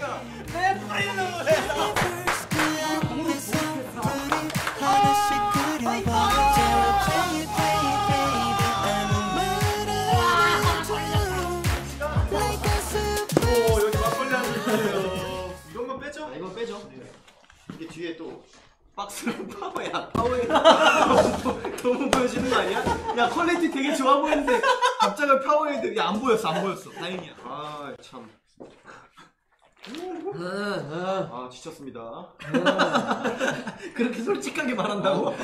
내 파일럿에 이건 빼죠. 이게 뒤에 또 박스로 파워야. 파워에 너무 보여주는 거 아니야? 야 퀄리티 되게 좋아 보이는데 갑자기 파워헤드 안 보였어. 다행이야. 아 참. 아 지쳤습니다. 그렇게 솔직하게 말한다고?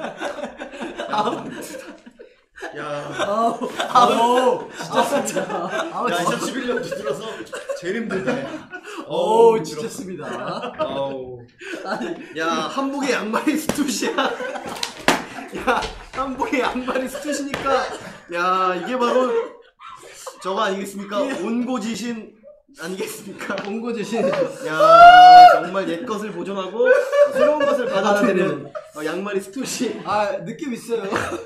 지쳤습니다. 야 2011년도 들어서 제일 힘들다. 지쳤습니다. 야 한복에 양말이 스투시야. 야 한복에 양말이 스투시니까 야 이게 바로 저거 아니겠습니까? 온고지신 아니겠습니까? 온고지신. 야 정말 옛 것을 보존하고 새로운 것을 받아들이는 양말이 스투시. 느낌 있어요.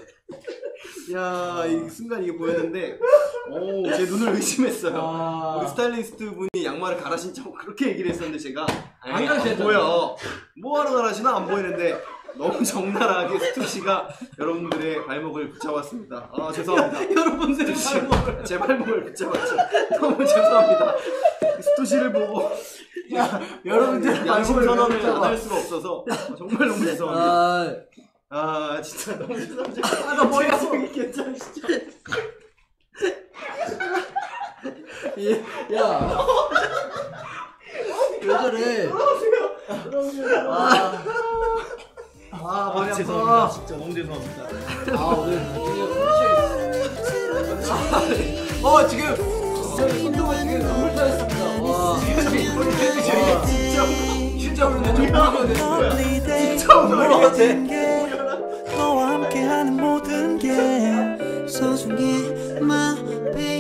야, 이 순간 이게 보였는데, 제 눈을 의심했어요. 우리 스타일리스트 분이 양말을 갈아 신자고 그렇게 얘기를 했었는데, 제가 안 보여. 뭐하러 갈아시나 안 보이는데, 너무 적나라하게 스투시가 여러분들의 발목을 붙잡았습니다. 죄송합니다. 여러분들의 발목을. 제 발목을 붙잡았죠. 너무 죄송합니다. 스투시를 보고, 여러분들의 양심 발목을 선언을 안 할 수가 없어서, 정말 너무 죄송합니다. 진짜 너무 죄송합니다. 나 머리가 괜찮으시죠? 야. 왜 저래? 머리 죄송합니다. 진짜 너무 죄송합니다. 오늘 나중에 지금 손동안 지금 눈물 터졌습니다. 진짜 오늘 진짜 오늘 같아. 너와 함께하는 모든 게 소중해 my baby.